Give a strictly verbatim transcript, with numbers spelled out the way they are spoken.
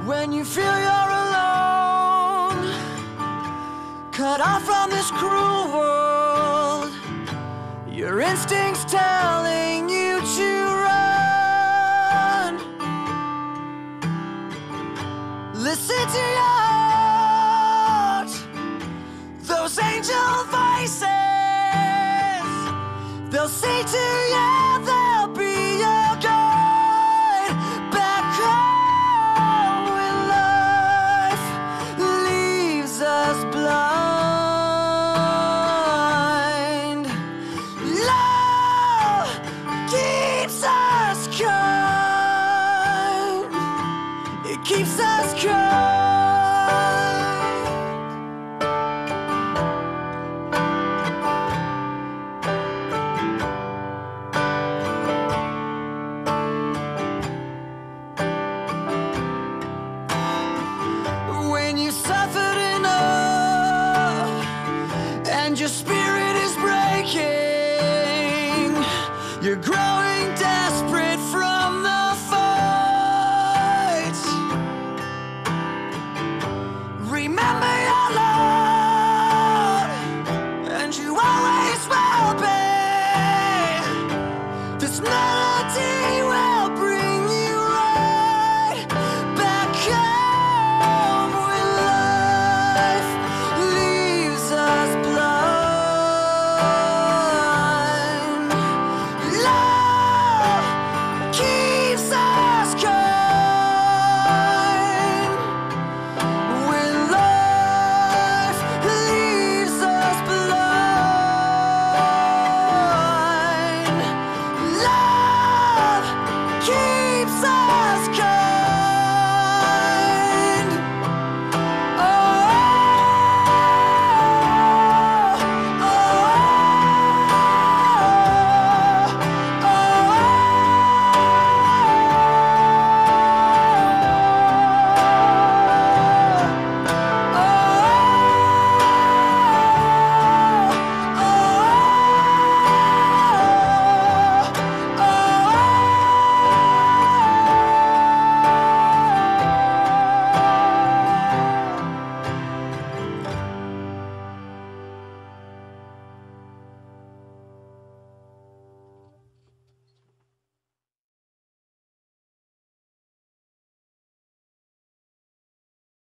When you feel you're alone, cut off from this cruel world, your instincts telling you to run. Listen to your heart, those angel voices. They'll say to you, they'll be your guide back home when life leaves us blind. Love keeps us kind. It keeps us kind. When you suffered enough and your spirit